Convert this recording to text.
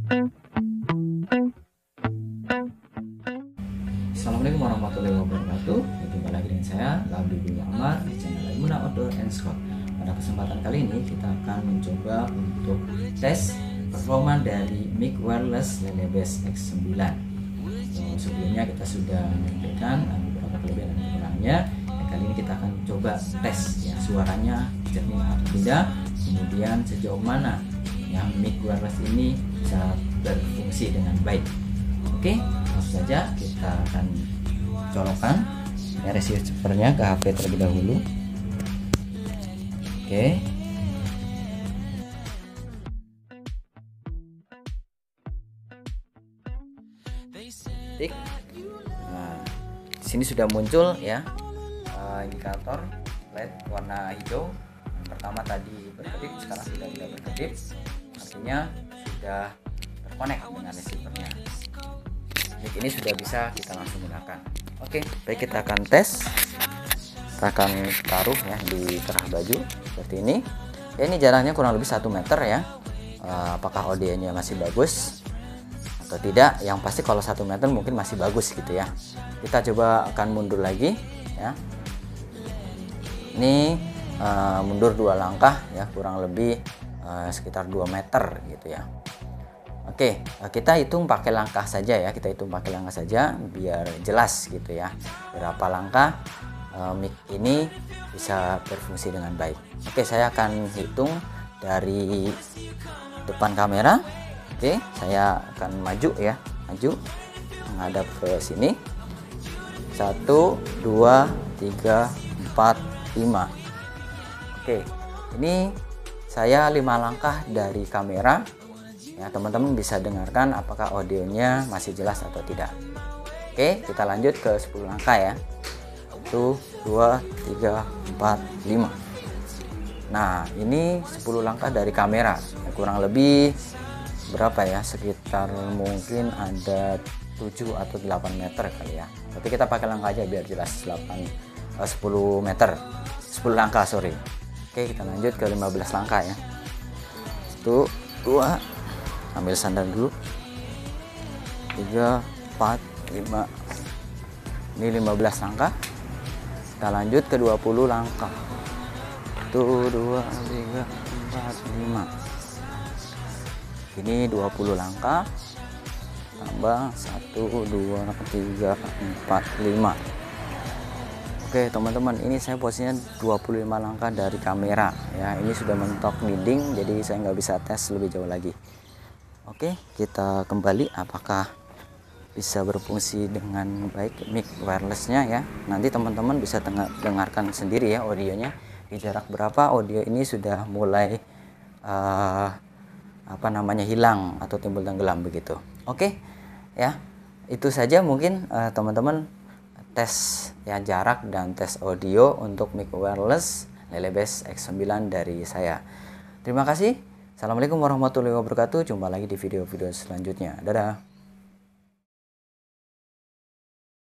Assalamualaikum warahmatullahi wabarakatuh. Jumpa lagi dengan saya Labdi bin Amar di channel Laimuna Outdoor and Scout. Pada kesempatan kali ini kita akan mencoba untuk tes performa dari mic wireless Lelebes X9. Sebelumnya kita sudah memberikan beberapa kelebihan dan kekurangannya. Kali ini kita akan coba tes ya, suaranya jernih atau tidak, kemudian sejauh mana yang mic wireless ini bisa berfungsi dengan baik. Oke, langsung saja kita akan colokkan ya receivernya ke HP terlebih dahulu. Oke. Tik. Nah, di sini sudah muncul ya indikator LED warna hijau. Yang pertama tadi berkedip, sekarang sudah tidak berkedip. Artinya sudah terkonek dengan receivernya. Mic ini sudah bisa kita langsung gunakan. Oke, baik, kita akan tes. Kita akan taruh ya di kerah baju seperti ini. Ya, ini jaraknya kurang lebih 1 meter ya. Apakah audionya masih bagus atau tidak? Yang pasti kalau 1 meter mungkin masih bagus gitu ya. Kita coba akan mundur lagi ya. Ini mundur 2 langkah ya, kurang lebih sekitar 2 meter gitu ya. Oke, kita hitung pakai langkah saja ya. Kita hitung pakai langkah saja biar jelas gitu ya. Berapa langkah mic ini bisa berfungsi dengan baik. Oke, saya akan hitung dari depan kamera. Oke, saya akan maju ya. Maju menghadap ke sini. 1, 2, 3, 4, 5. Oke, ini saya 5 langkah dari kamera. Ya, teman-teman bisa dengarkan apakah audionya masih jelas atau tidak. Oke, kita lanjut ke 10 langkah ya. 1, 2, 3, 4, 5. Nah, ini 10 langkah dari kamera. Ya, kurang lebih berapa ya? Sekitar mungkin ada 7 atau 8 meter kali ya. Tapi kita pakai langkah aja biar jelas. 10 meter. 10 langkah, sorry. Oke, kita lanjut ke 15 langkah ya. 1, 2, ambil sandal dulu. 3, 4, 5. Ini 15 langkah. Kita lanjut ke 20 langkah. 1, 2, 3, 4, 5. Ini 20 langkah. Tambah 1, 2, 3, 4, 5. Oke teman-teman, ini saya posisinya 25 langkah dari kamera ya. Ini sudah mentok dinding, jadi saya nggak bisa tes lebih jauh lagi. Oke, kita kembali apakah bisa berfungsi dengan baik mic wirelessnya ya. Nanti teman-teman bisa dengarkan sendiri ya audionya di jarak berapa audio ini sudah mulai hilang atau timbul tenggelam begitu. Oke ya, itu saja mungkin teman-teman tes ya jarak dan tes audio untuk mic wireless Lelebes X9 dari saya. Terima kasih. Assalamualaikum warahmatullahi wabarakatuh. Jumpa lagi di video-video selanjutnya. Dadah.